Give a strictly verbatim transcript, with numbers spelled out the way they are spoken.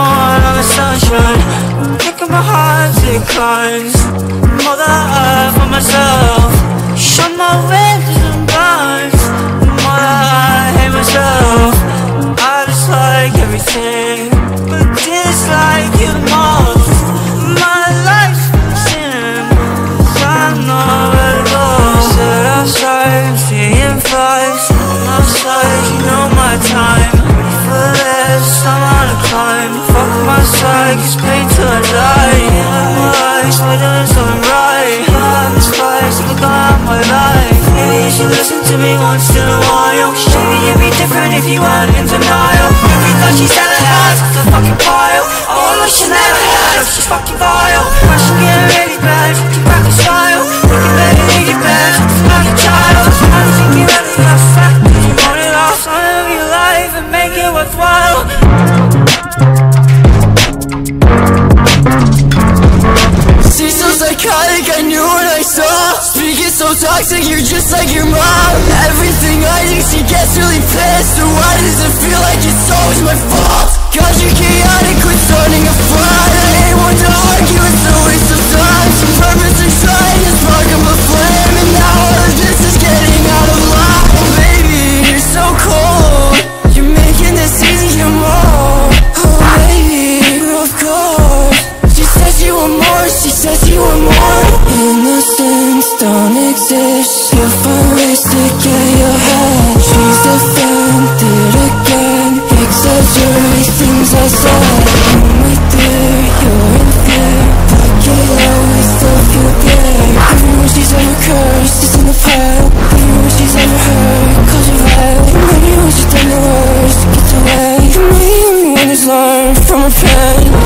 on all the sunshine. Look at my heart declines. More that I for myself. Shut my windows and blinds. More that I hate myself. I dislike everything, but dislike you the most. My life's been sin, I know where to go. Sit outside, seeing flies. Outside, you know my time. Ready for this, I'm on a climb. Fuck my side, cause pain till I die. My eyes, we're doing something right. I'm this place, look on my life. Maybe you should listen to me once in a while. Maybe you'd be different if you weren't in denial. Every thought she's ever had is a fucking pile. All I should never had, she's fucking vile. Russian getting really bad, keep back the style. You can let it in your bed, like a child. I don't think you really have fat. You want it all, so live your life and make it worthwhile. She's so psychotic, I knew what I saw. Speaking so toxic, you're just like your mom. Everything I do, she gets really pissed. So why does it feel like it's always my fault? Cause you're chaotic, quit starting a fight. I ain't one to argue, it's a waste of time. Some purpose and trying to spark up a flame. And now all of this is getting out of line. Oh baby, you're so cold. You're making this easier more. Oh baby, of course. She says you want more, she says you want more. Innocence don't exist. You'll find ways to get your head. She's offended again. Exaggerate things I said. I'm right there, you're in there. Pocket always still feel there. Everyone she's ever cursed is in the pile. Everyone she's ever hurt calls you vile. Maybe when she's done the worst, gets away. Maybe when it's learned from her pain.